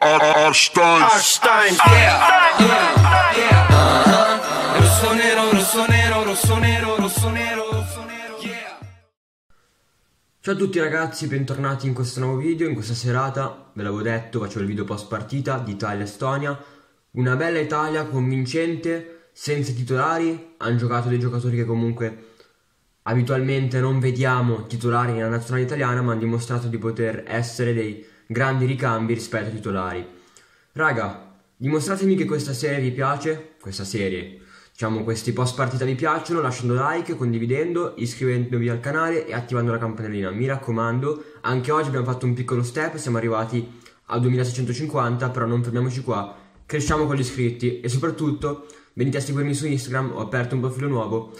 Arstein, rosso nero, rosso nero, rosso nero, rosso nero, rosso nero, yeah. Ciao a tutti ragazzi, bentornati in questo nuovo video. In questa serata, ve l'avevo detto, facevo il video post partita di Italia-Estonia. Una bella Italia convincente, senza titolari. Hanno giocato dei giocatori che comunque abitualmente non vediamo titolari nella nazionale italiana, ma hanno dimostrato di poter essere dei grandi ricambi rispetto ai titolari. Raga, dimostratemi che questa serie vi piace, questi post partita vi piacciono, lasciando like, condividendo, iscrivendovi al canale e attivando la campanellina. Mi raccomando, anche oggi abbiamo fatto un piccolo step, siamo arrivati a 2650, però non fermiamoci qua, cresciamo con gli iscritti e soprattutto venite a seguirmi su Instagram, ho aperto un profilo nuovo,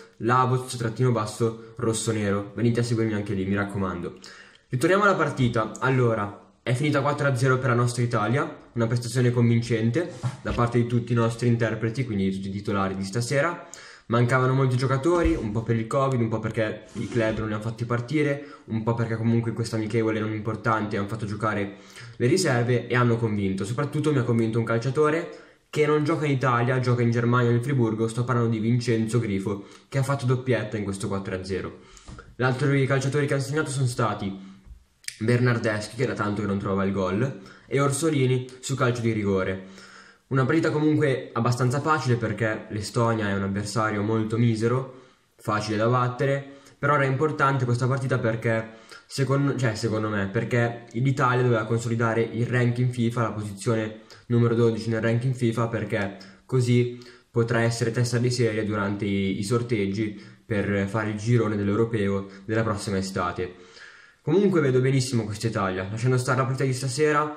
lavoz_rossonero, venite a seguirmi anche lì, mi raccomando. Ritorniamo alla partita. Allora, è finita 4-0 per la nostra Italia, una prestazione convincente da parte di tutti i nostri interpreti, quindi di tutti i titolari di stasera. Mancavano molti giocatori, un po' per il Covid, un po' perché i club non li hanno fatti partire, un po' perché comunque in questa amichevole non importante hanno fatto giocare le riserve e hanno convinto. Soprattutto mi ha convinto un calciatore che non gioca in Italia, gioca in Germania nel Friburgo. Sto parlando di Vincenzo Grifo, che ha fatto doppietta in questo 4-0. Gli altri calciatori che hanno segnato sono stati Bernardeschi, che da tanto che non trova il gol, e Orsolini su calcio di rigore. Una partita comunque abbastanza facile perché l'Estonia è un avversario molto misero, facile da battere, però era importante questa partita perché secondo me, perché l'Italia doveva consolidare il ranking FIFA, la posizione numero 12 nel ranking FIFA, perché così potrà essere testa di serie durante i sorteggi per fare il girone dell'Europeo della prossima estate. Comunque vedo benissimo questa Italia, lasciando stare la partita di stasera,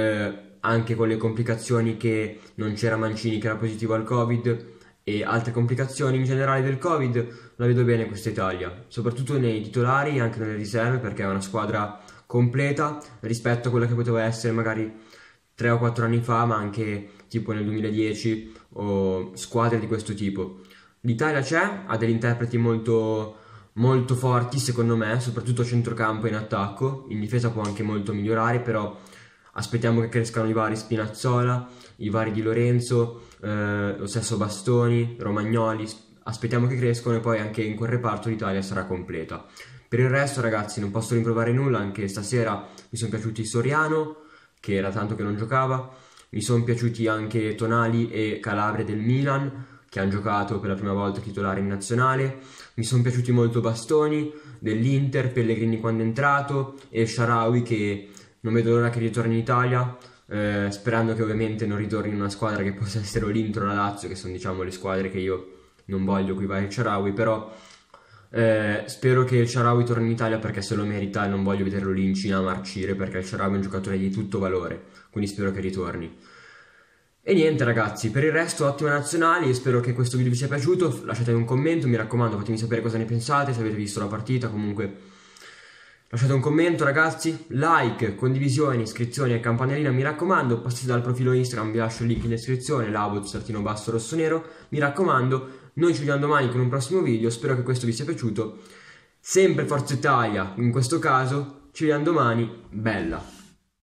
anche con le complicazioni che non c'era Mancini che era positivo al Covid e altre complicazioni in generale del Covid, la vedo bene questa Italia, soprattutto nei titolari e anche nelle riserve, perché è una squadra completa rispetto a quella che poteva essere magari 3 o 4 anni fa, ma anche tipo nel 2010 o squadre di questo tipo. L'Italia c'è, ha degli interpreti molto forti secondo me, soprattutto a centrocampo e in attacco. In difesa può anche molto migliorare, però aspettiamo che crescano i vari Spinazzola, i vari Di Lorenzo, lo stesso Bastoni, Romagnoli. Aspettiamo che crescano e poi anche in quel reparto l'Italia sarà completa. Per il resto ragazzi non posso rimproverare nulla, anche stasera mi sono piaciuti Soriano, che era tanto che non giocava, mi sono piaciuti anche Tonali e Calabria del Milan, che hanno giocato per la prima volta titolare in nazionale. Mi sono piaciuti molto Bastoni dell'Inter, Pellegrini quando è entrato e Shaarawy, che non vedo l'ora che ritorni in Italia, sperando che ovviamente non ritorni in una squadra che possa essere l'Inter o la Lazio, che sono diciamo le squadre che io non voglio qui va il Shaarawy, però spero che il Shaarawy torni in Italia perché se lo merita e non voglio vederlo lì in Cina a marcire, perché il Shaarawy è un giocatore di tutto valore, quindi spero che ritorni. E niente ragazzi, per il resto ottima nazionali e spero che questo video vi sia piaciuto. Lasciatemi un commento, mi raccomando, fatemi sapere cosa ne pensate, se avete visto la partita. Comunque lasciate un commento ragazzi, like, condivisioni, iscrizioni e campanellina, mi raccomando. Passate dal profilo Instagram, vi lascio il link in descrizione, lavoz_rossonero, mi raccomando. Noi ci vediamo domani con un prossimo video, spero che questo vi sia piaciuto. Sempre Forza Italia, in questo caso, ci vediamo domani, bella!